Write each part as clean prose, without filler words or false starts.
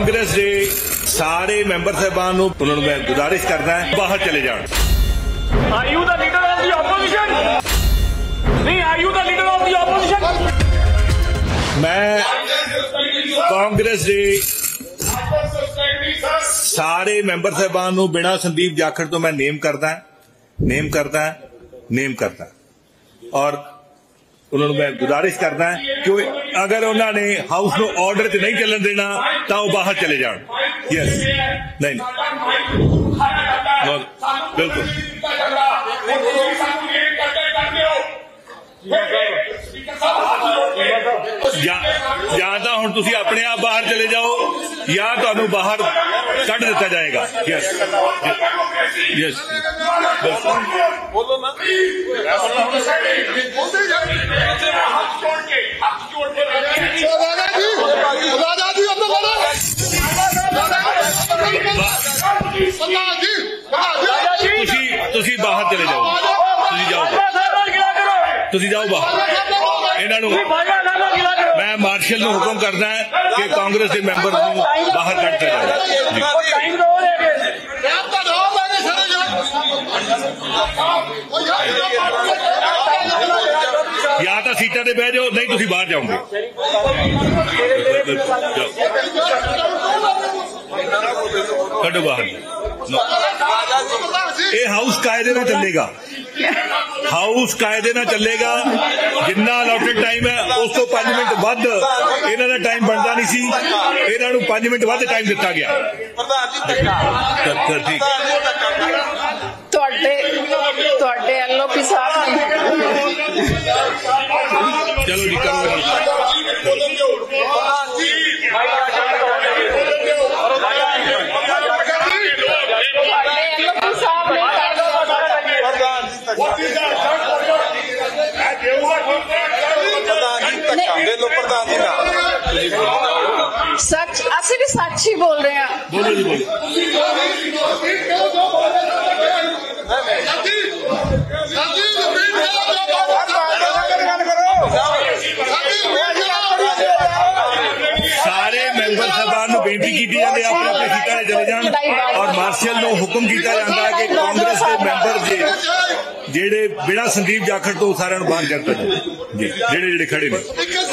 कांग्रेस के सारे मैंबर साहबान उन्होंने मैं गुजारिश करना है बाहर चले जान। Are you the leader of the opposition? नहीं, are you the leader of the opposition? मैं कांग्रेस के सारे मैंबर साहबान बिना संदीप जाखड़ तो मैं नेम करता और उन्होंने मैं गुजारिश करना है कि अगर उन्होंने हाउस को ऑर्डर च नहीं चलन देना तो वो बाहर चले जान। यस नहीं बिल्कुल या तो हुण तुसीं अपने आप बाहर चले जाओ या तुहानूं बाहर कढ़ दिता जाएगा। यस यस बोलो ना तुसीं बाहर चले जाओ, तुसीं जाओ बाहर। मैं मार्शल को हुक्म करना है कि कांग्रेस के मैंबर को बाहर कढ़ दिया जाए। या तो सीटा ते बह जाओ नहीं तुसीं बाहर जाओगे। कढ़ो बाहर। ये हाउस कायदे नाल चलेगा, हाउस कायदे नाल चलेगा। जिन्ना अलॉटेड टाइम है उस तो 5 मिनट वध इन्हां दा टाइम बनता नहीं सी, इन्हां नूं 5 मिनट वध टाइम दिता गया। ठीक ਤੁਹਾਡੇ ਐਲਓਪੀ ਸਾਹਿਬ चलो जी करो सच असं भी सच ही बोल रहे हैं। बोलो जी बोलो। सारे मैंबर साहबान बेनती की जाती है अपने अपने सीटा ने चले जान और मार्शल को हुक्म किया जाता है कि कांग्रेस के मैंबर जेड़े बिना संदीप जाखड़ तो सारे बाहर करता जाए जी जेड़े जेड़े खड़े ने।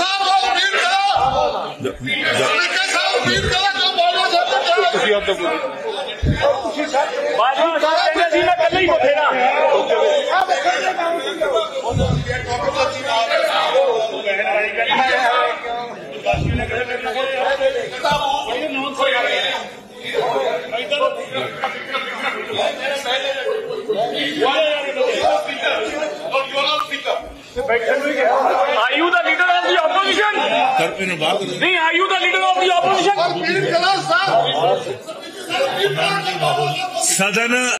Are you the leader of the opposition? नहीं, are you the leader of the opposition? सदन